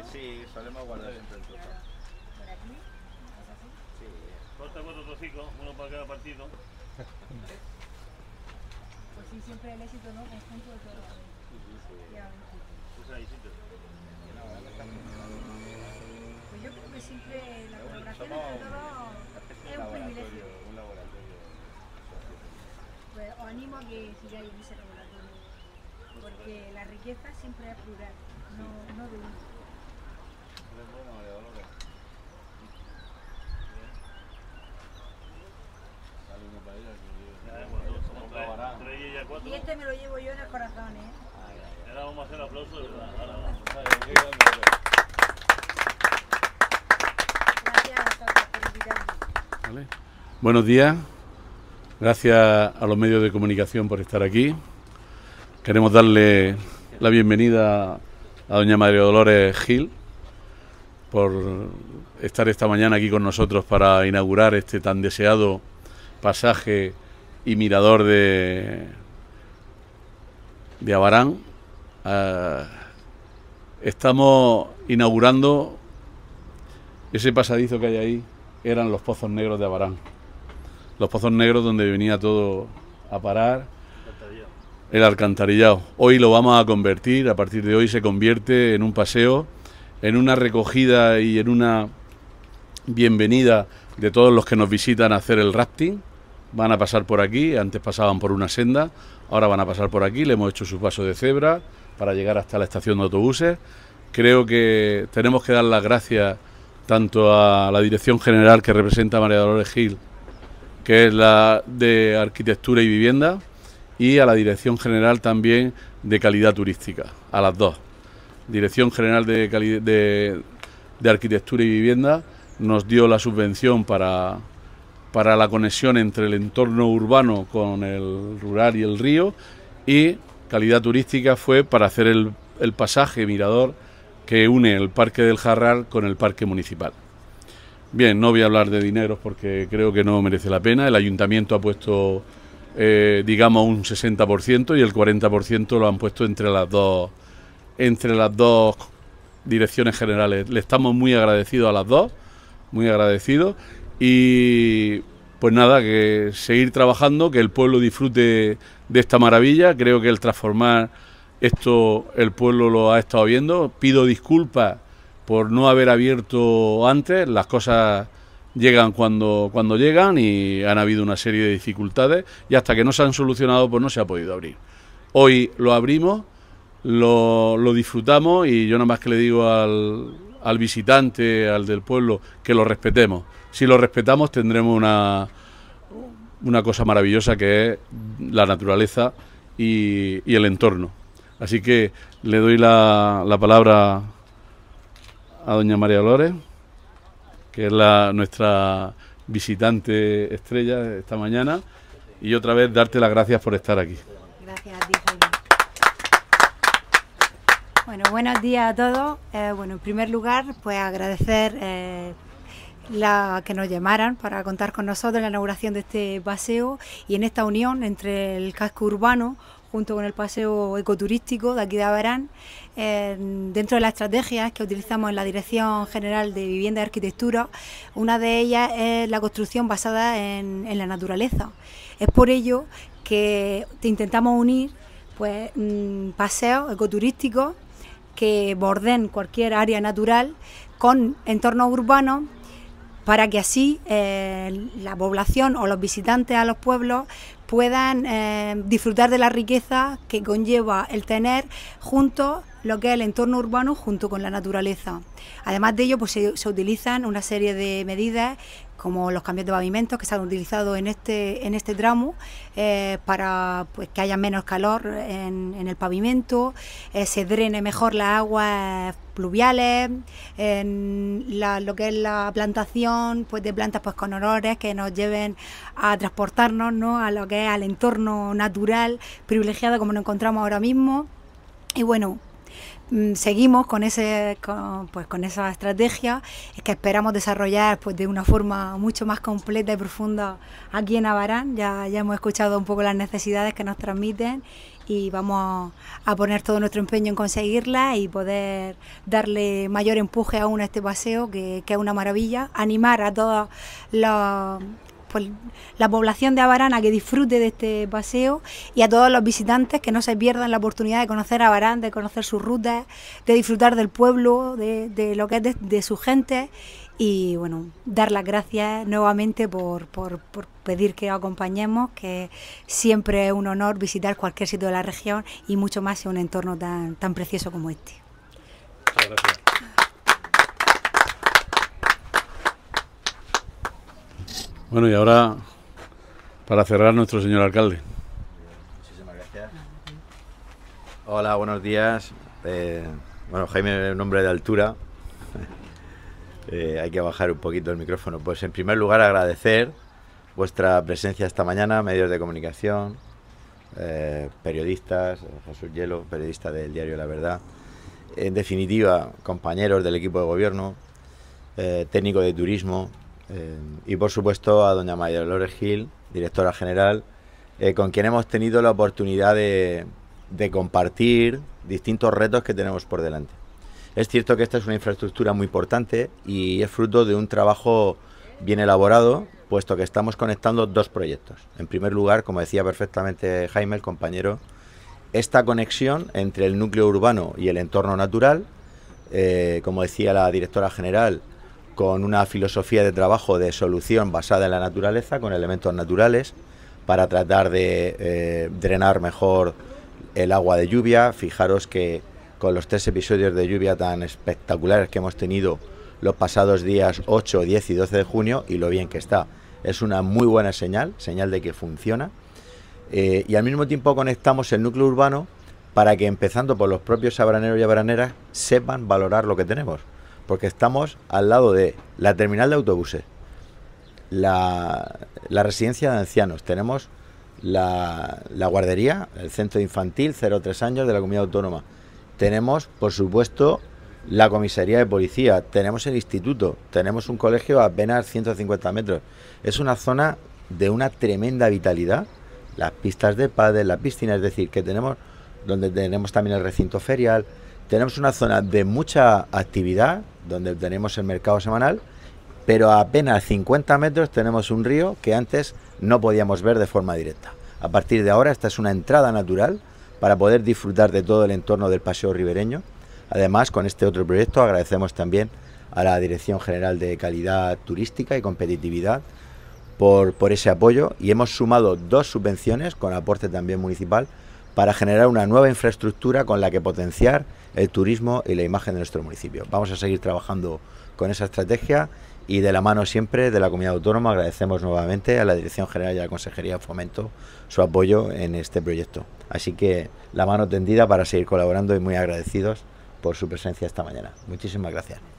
Sí, solemos guardar siempre el trozo. ¿Por aquí? ¿Es así? Sí. Corta 4 trocicos, uno para cada partido. Pues sí, siempre el éxito, ¿no? Conjunto de todo. Ya, Pues ahí, sí. pues yo creo que siempre la colaboración Somos entre todos es un privilegio. un laboratorio. Pues os animo a que sigáis en ese laboratorio, porque la riqueza siempre es plural, no de uno. Bueno, María Dolores. Sale uno para ella, Somos tres y ella 4. Y este me lo llevo yo en el corazón, ¿eh? Ahora vamos a hacer aplausos, ¿verdad? Ahora vamos. Gracias a todos por invitarme. ¿Vale? Buenos días, gracias a los medios de comunicación por estar aquí. Queremos darle la bienvenida a doña María Dolores Gil por estar esta mañana aquí con nosotros para inaugurar este tan deseado pasaje y mirador de Abarán. Estamos inaugurando ese pasadizo que hay ahí, eran los pozos negros de Abarán. Los pozos negros donde venía todo a parar, el alcantarillado. Hoy lo vamos a convertir, a partir de hoy se convierte en un paseo, en una recogida y en una bienvenida de todos los que nos visitan a hacer el rafting. Van a pasar por aquí, antes pasaban por una senda, ahora van a pasar por aquí, le hemos hecho su paso de cebra para llegar hasta la estación de autobuses. Creo que tenemos que dar las gracias tanto a la Dirección General que representa a María Dolores Gil, que es la de Arquitectura y Vivienda, y a la Dirección General también de Calidad Turística, a las dos. Dirección General de Arquitectura y Vivienda nos dio la subvención para la conexión entre el entorno urbano con el rural y el río, y Calidad Turística fue para hacer el pasaje mirador que une el Parque del Jarral con el Parque Municipal. Bien, no voy a hablar de dineros porque creo que no merece la pena. El Ayuntamiento ha puesto, digamos, un 60% y el 40% lo han puesto entre las dos direcciones generales. Le estamos muy agradecidos a las dos, muy agradecidos, y pues nada, que seguir trabajando, que el pueblo disfrute de esta maravilla. Creo que el transformar esto el pueblo lo ha estado viendo. Pido disculpas por no haber abierto antes, las cosas llegan cuando llegan y han habido una serie de dificultades y hasta que no se han solucionado pues no se ha podido abrir. Hoy lo abrimos, lo disfrutamos y yo nada más que le digo al visitante, al del pueblo, que lo respetemos. Si lo respetamos tendremos una cosa maravillosa que es la naturaleza y el entorno. Así que le doy la palabra a doña María Dolores, que es nuestra visitante estrella esta mañana, y otra vez darte las gracias por estar aquí. Gracias a ti, Jaime. Bueno, buenos días a todos. Bueno, en primer lugar, pues agradecer que nos llamaran para contar con nosotros en la inauguración de este paseo y en esta unión entre el casco urbano junto con el paseo ecoturístico de aquí de Abarán, dentro de las estrategias que utilizamos en la Dirección General de Vivienda y Arquitectura. Una de ellas es la construcción basada en la naturaleza. Es por ello que intentamos unir pues paseos ecoturísticos que borden cualquier área natural con entornos urbanos, para que así la población o los visitantes a los pueblos puedan disfrutar de la riqueza que conlleva el tener junto lo que es el entorno urbano junto con la naturaleza. Además de ello, pues se utilizan una serie de medidas como los cambios de pavimentos que se han utilizado en este tramo para pues, que haya menos calor en el pavimento, se drene mejor las aguas pluviales, lo que es la plantación pues, de plantas pues, con olores que nos lleven a transportarnos, ¿no?, a lo que es al entorno natural privilegiado como nos encontramos ahora mismo. Y bueno, seguimos con con esa estrategia que esperamos desarrollar pues de una forma mucho más completa y profunda aquí en Abarán. Ya hemos escuchado un poco las necesidades que nos transmiten y vamos a poner todo nuestro empeño en conseguirlas y poder darle mayor empuje aún a este paseo que es una maravilla, animar a toda la población de Abarán a que disfrute de este paseo y a todos los visitantes que no se pierdan la oportunidad de conocer Abarán, de conocer sus rutas, de disfrutar del pueblo, de lo que es de su gente y bueno, dar las gracias nuevamente por pedir que os acompañemos, que siempre es un honor visitar cualquier sitio de la región y mucho más en un entorno tan precioso como este. Muchas gracias. Bueno, y ahora, para cerrar, nuestro señor alcalde. Muchísimas gracias. Hola, buenos días. Bueno, Jaime es un hombre de altura. Hay que bajar un poquito el micrófono. Pues en primer lugar agradecer vuestra presencia esta mañana, medios de comunicación, periodistas, Jesús Hielo, periodista del diario La Verdad, en definitiva, compañeros del equipo de gobierno, técnico de turismo, y por supuesto a doña María Dolores Gil, directora general, con quien hemos tenido la oportunidad de compartir distintos retos que tenemos por delante. Es cierto que esta es una infraestructura muy importante y es fruto de un trabajo bien elaborado, puesto que estamos conectando dos proyectos. En primer lugar, como decía perfectamente Jaime, el compañero, esta conexión entre el núcleo urbano y el entorno natural, como decía la directora general, con una filosofía de trabajo de solución basada en la naturaleza, con elementos naturales, para tratar de drenar mejor el agua de lluvia. Fijaros que con los 3 episodios de lluvia tan espectaculares que hemos tenido los pasados días 8, 10 y 12 de junio, y lo bien que está. Es una muy buena señal de que funciona. Y al mismo tiempo conectamos el núcleo urbano para que, empezando por los propios abaraneros y abaraneras, sepan valorar lo que tenemos. Porque estamos al lado de la terminal de autobuses, la residencia de ancianos, tenemos la guardería, el centro infantil 0-3 años de la comunidad autónoma, tenemos por supuesto la comisaría de policía, tenemos el instituto, tenemos un colegio a apenas 150 metros. Es una zona de una tremenda vitalidad, las pistas de pádel, la piscina, es decir, que tenemos, donde tenemos también el recinto ferial. Tenemos una zona de mucha actividad, donde tenemos el mercado semanal, pero a apenas 50 metros tenemos un río que antes no podíamos ver de forma directa. A partir de ahora, esta es una entrada natural para poder disfrutar de todo el entorno del paseo ribereño. Además, con este otro proyecto agradecemos también a la Dirección General de Calidad Turística y Competitividad por ese apoyo, y hemos sumado 2 subvenciones con aporte también municipal para generar una nueva infraestructura con la que potenciar el turismo y la imagen de nuestro municipio. Vamos a seguir trabajando con esa estrategia y de la mano siempre de la Comunidad Autónoma. Agradecemos nuevamente a la Dirección General y a la Consejería de Fomento su apoyo en este proyecto. Así que la mano tendida para seguir colaborando y muy agradecidos por su presencia esta mañana. Muchísimas gracias.